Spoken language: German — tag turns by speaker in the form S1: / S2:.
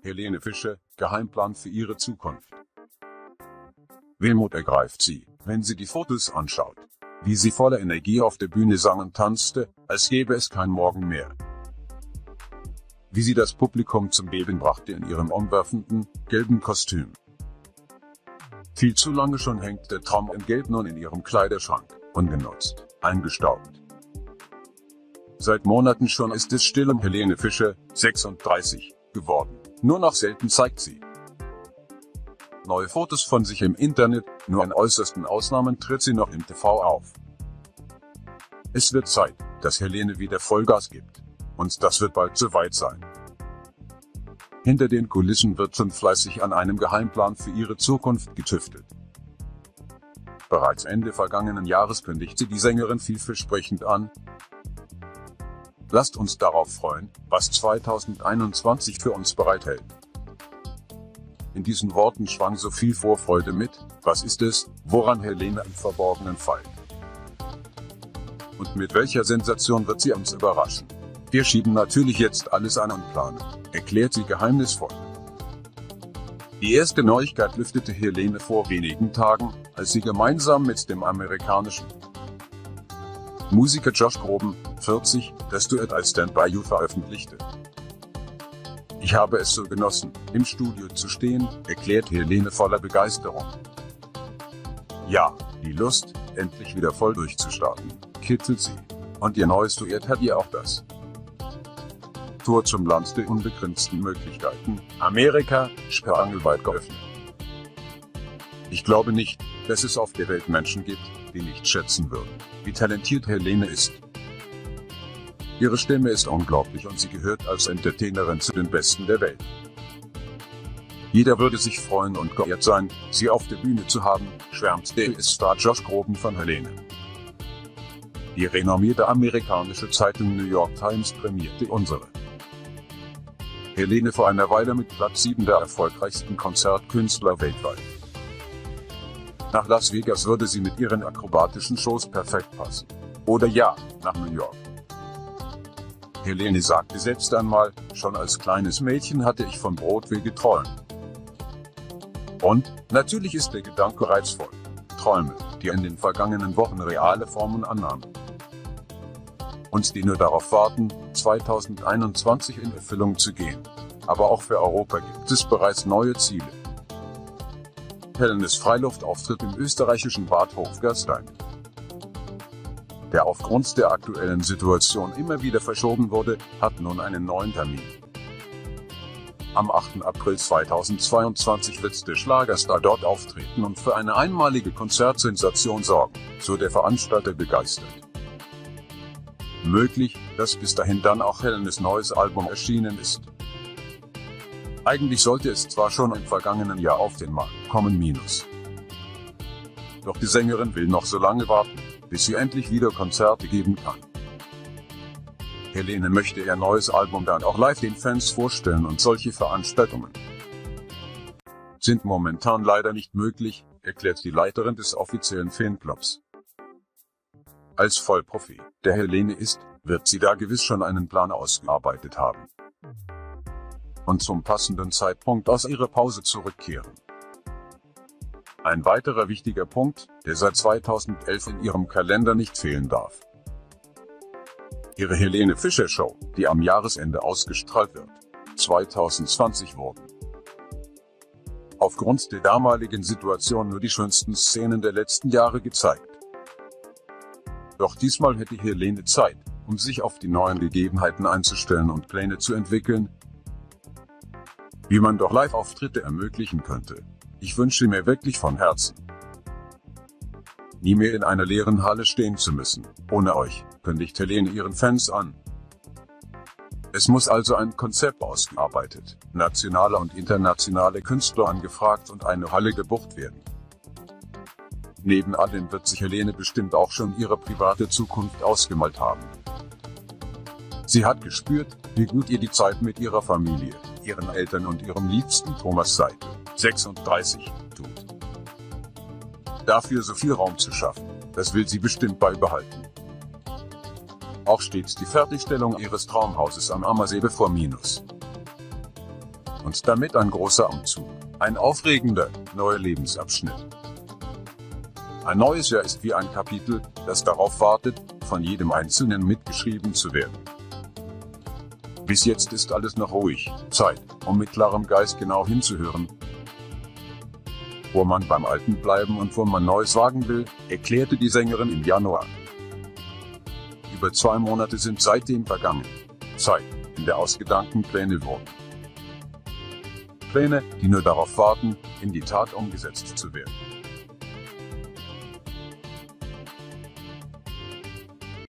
S1: Helene Fischer, Geheimplan für ihre Zukunft. Wehmut ergreift sie, wenn sie die Fotos anschaut. Wie sie voller Energie auf der Bühne sang und tanzte, als gäbe es kein Morgen mehr. Wie sie das Publikum zum Beben brachte in ihrem umwerfenden, gelben Kostüm. Viel zu lange schon hängt der Traum in Gelb nun in ihrem Kleiderschrank, ungenutzt, eingestaubt. Seit Monaten schon ist es still um Helene Fischer, 36, geworden. Nur noch selten zeigt sie neue Fotos von sich im Internet, nur in äußersten Ausnahmen tritt sie noch im TV auf. Es wird Zeit, dass Helene wieder Vollgas gibt. Und das wird bald soweit sein. Hinter den Kulissen wird schon fleißig an einem Geheimplan für ihre Zukunft getüftelt. Bereits Ende vergangenen Jahres kündigte die Sängerin vielversprechend an: Lasst uns darauf freuen, was 2021 für uns bereithält. In diesen Worten schwang so viel Vorfreude mit. Was ist es, woran Helene im Verborgenen feilt? Und mit welcher Sensation wird sie uns überraschen? Wir schieben natürlich jetzt alles an und planen, erklärt sie geheimnisvoll. Die erste Neuigkeit lüftete Helene vor wenigen Tagen, als sie gemeinsam mit dem amerikanischen Musiker Josh Groban, 40, das Duett als Stand By You veröffentlichte. Ich habe es so genossen, im Studio zu stehen, erklärt Helene voller Begeisterung. Ja, die Lust, endlich wieder voll durchzustarten, kitzelt sie. Und ihr neues Duett hat ihr auch das Tor zum Land der unbegrenzten Möglichkeiten, Amerika, sperrangelweit geöffnet. Ich glaube nicht, dass es auf der Welt Menschen gibt, die nicht schätzen würden, wie talentiert Helene ist. Ihre Stimme ist unglaublich und sie gehört als Entertainerin zu den Besten der Welt. Jeder würde sich freuen und geehrt sein, sie auf der Bühne zu haben, schwärmt der US-Star Josh Groban von Helene. Die renommierte amerikanische Zeitung New York Times prämierte unsere Helene vor einer Weile mit Platz 7 der erfolgreichsten Konzertkünstler weltweit. Nach Las Vegas würde sie mit ihren akrobatischen Shows perfekt passen. Oder ja, nach New York. Helene sagte selbst einmal, schon als kleines Mädchen hatte ich vom Broadway geträumt. Und, natürlich ist der Gedanke reizvoll. Träume, die in den vergangenen Wochen reale Formen annahmen. Und die nur darauf warten, 2021 in Erfüllung zu gehen. Aber auch für Europa gibt es bereits neue Ziele. Helenes Freiluftauftritt im österreichischen Bad Hofgastein, der aufgrund der aktuellen Situation immer wieder verschoben wurde, hat nun einen neuen Termin. Am 8. April 2022 wird der Schlagerstar dort auftreten und für eine einmalige Konzertsensation sorgen, so der Veranstalter begeistert. Möglich, dass bis dahin dann auch Helenes neues Album erschienen ist. Eigentlich sollte es zwar schon im vergangenen Jahr auf den Markt kommen, doch die Sängerin will noch so lange warten, bis sie endlich wieder Konzerte geben kann. Helene möchte ihr neues Album dann auch live den Fans vorstellen und solche Veranstaltungen sind momentan leider nicht möglich, erklärt die Leiterin des offiziellen Fanclubs. Als Vollprofi, der Helene ist, wird sie da gewiss schon einen Plan ausgearbeitet haben und zum passenden Zeitpunkt aus ihrer Pause zurückkehren. Ein weiterer wichtiger Punkt, der seit 2011 in ihrem Kalender nicht fehlen darf. Ihre Helene Fischer Show, die am Jahresende ausgestrahlt wird, 2020 wurden aufgrund der damaligen Situation nur die schönsten Szenen der letzten Jahre gezeigt. Doch diesmal hätte Helene Zeit, um sich auf die neuen Gegebenheiten einzustellen und Pläne zu entwickeln, wie man doch Live-Auftritte ermöglichen könnte. Ich wünsche mir wirklich von Herzen, nie mehr in einer leeren Halle stehen zu müssen, ohne euch, kündigt Helene ihren Fans an. Es muss also ein Konzept ausgearbeitet, nationale und internationale Künstler angefragt und eine Halle gebucht werden. Neben allem wird sich Helene bestimmt auch schon ihre private Zukunft ausgemalt haben. Sie hat gespürt, wie gut ihr die Zeit mit ihrer Familie, ihren Eltern und ihrem Liebsten Thomas Seite, 36, tut. Dafür so viel Raum zu schaffen, das will sie bestimmt beibehalten. Auch steht die Fertigstellung ihres Traumhauses am Ammersee bevor. Und damit ein großer Umzug. Ein aufregender, neuer Lebensabschnitt. Ein neues Jahr ist wie ein Kapitel, das darauf wartet, von jedem Einzelnen mitgeschrieben zu werden. Bis jetzt ist alles noch ruhig, Zeit, um mit klarem Geist genau hinzuhören, wo man beim Alten bleiben und wo man Neues wagen will, erklärte die Sängerin im Januar. Über 2 Monate sind seitdem vergangen. Zeit, in der aus Gedanken Pläne wurden. Pläne, die nur darauf warten, in die Tat umgesetzt zu werden.